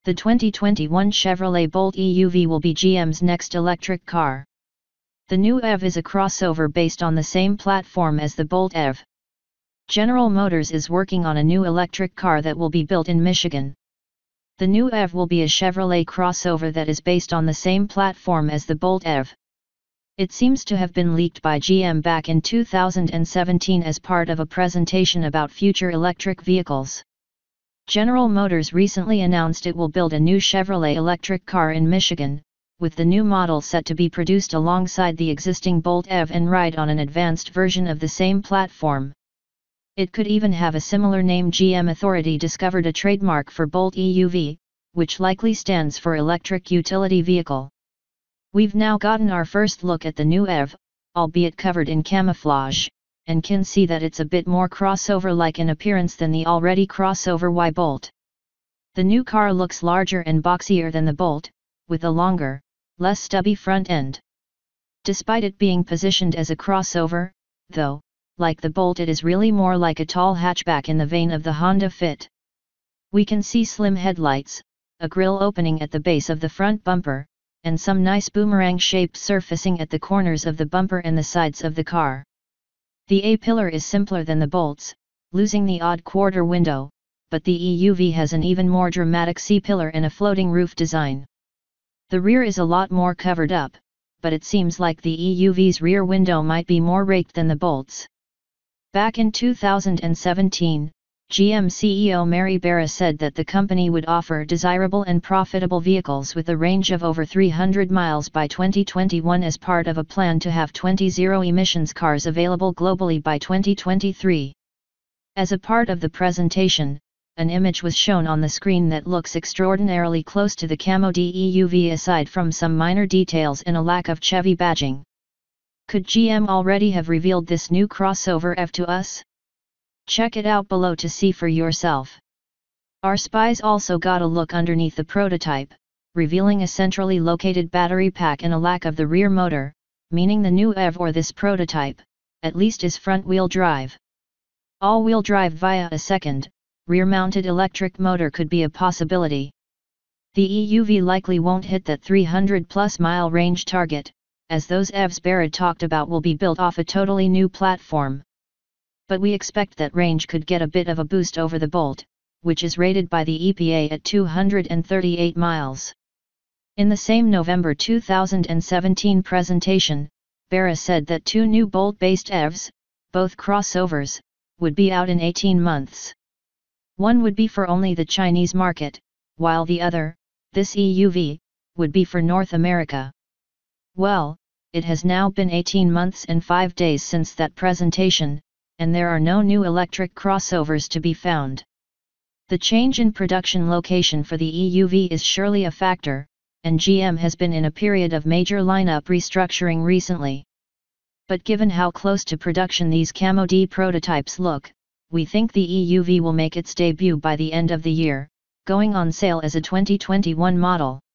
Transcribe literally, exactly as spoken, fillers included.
The twenty twenty-one Chevrolet Bolt E U V will be G M's next electric car. The new E V is a crossover based on the same platform as the Bolt E V. General Motors is working on a new electric car that will be built in Michigan. The new E V will be a Chevrolet crossover that is based on the same platform as the Bolt E V. It seems to have been leaked by G M back in two thousand seventeen as part of a presentation about future electric vehicles. General Motors recently announced it will build a new Chevrolet electric car in Michigan, with the new model set to be produced alongside the existing Bolt E V and ride on an advanced version of the same platform. It could even have a similar name. G M Authority discovered a trademark for Bolt E U V, which likely stands for Electric Utility Vehicle. We've now gotten our first look at the new E V, albeit covered in camouflage, and can see that it's a bit more crossover-like in appearance than the already crossover Y Bolt. The new car looks larger and boxier than the Bolt, with a longer, less stubby front end. Despite it being positioned as a crossover, though, like the Bolt, it is really more like a tall hatchback in the vein of the Honda Fit. We can see slim headlights, a grille opening at the base of the front bumper, and some nice boomerang-shaped surfacing at the corners of the bumper and the sides of the car. The A-pillar is simpler than the Bolt's, losing the odd quarter window, but the E U V has an even more dramatic C-pillar and a floating roof design. The rear is a lot more covered up, but it seems like the E U V's rear window might be more raked than the Bolt's. Back in two thousand seventeen, G M C E O Mary Barra said that the company would offer desirable and profitable vehicles with a range of over three hundred miles by twenty twenty-one as part of a plan to have twenty zero-emissions cars available globally by twenty twenty-three. As a part of the presentation, an image was shown on the screen that looks extraordinarily close to the Camo D E U V aside from some minor details and a lack of Chevy badging. Could G M already have revealed this new crossover E V to us? Check it out below to see for yourself. Our spies also got a look underneath the prototype, revealing a centrally located battery pack and a lack of the rear motor, meaning the new E V or this prototype, at least is front-wheel drive. All-wheel drive via a second, rear-mounted electric motor could be a possibility. The E U V likely won't hit that three hundred plus mile range target, as those E Vs Barra talked about will be built off a totally new platform. But we expect that range could get a bit of a boost over the Bolt, which is rated by the E P A at two hundred thirty-eight miles. In the same November two thousand seventeen presentation, Barra said that two new Bolt-based E Vs, both crossovers, would be out in eighteen months. One would be for only the Chinese market, while the other, this E U V, would be for North America. Well, it has now been eighteen months and five days since that presentation, and there are no new electric crossovers to be found. The change in production location for the E U V is surely a factor, and G M has been in a period of major lineup restructuring recently. But given how close to production these Camo D prototypes look, we think the E U V will make its debut by the end of the year, going on sale as a twenty twenty-one model.